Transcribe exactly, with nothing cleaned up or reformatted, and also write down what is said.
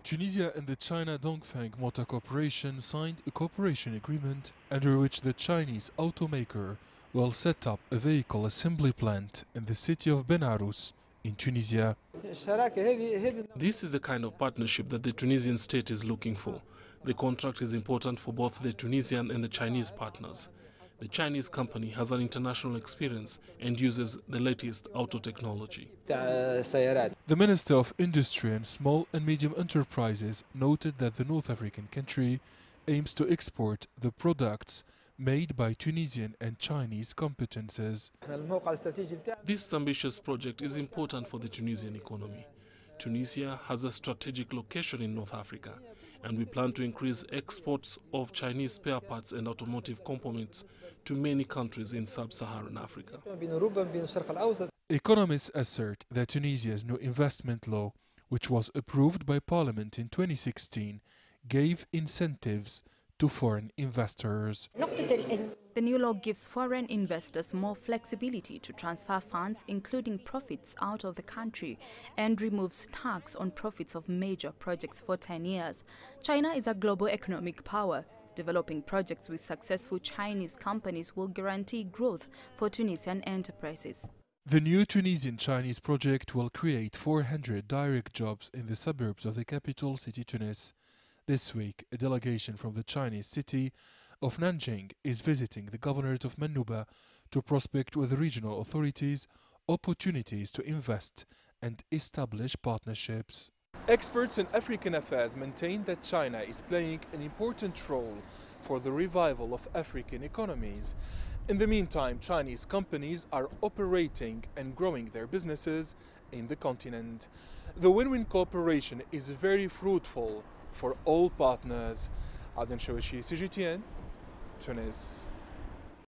Tunisia and the China Dongfeng Motor Corporation signed a cooperation agreement under which the Chinese automaker will set up a vehicle assembly plant in the city of Benarous in Tunisia. This is the kind of partnership that the Tunisian state is looking for. The contract is important for both the Tunisian and the Chinese partners. The Chinese company has an international experience and uses the latest auto technology. The Minister of Industry and Small and Medium Enterprises noted that the North African country aims to export the products made by Tunisian and Chinese competences. This ambitious project is important for the Tunisian economy. Tunisia has a strategic location in North Africa, and we plan to increase exports of Chinese spare parts and automotive components to many countries in sub-Saharan Africa. Economists assert that Tunisia's new investment law, which was approved by Parliament in twenty sixteen, gave incentives to foreign investors. The new law gives foreign investors more flexibility to transfer funds, including profits, out of the country, and removes tax on profits of major projects for ten years. China is a global economic power. Developing projects with successful Chinese companies will guarantee growth for Tunisian enterprises. The new Tunisian-Chinese project will create four hundred direct jobs in the suburbs of the capital city Tunis. This week, a delegation from the Chinese city of Nanjing is visiting the governorate of Manouba to prospect with the regional authorities opportunities to invest and establish partnerships. Experts in African affairs maintain that China is playing an important role for the revival of African economies. In the meantime, Chinese companies are operating and growing their businesses in the continent. The win-win cooperation is very fruitful for all partners. Aden Shawishi, C G T N, Tunis.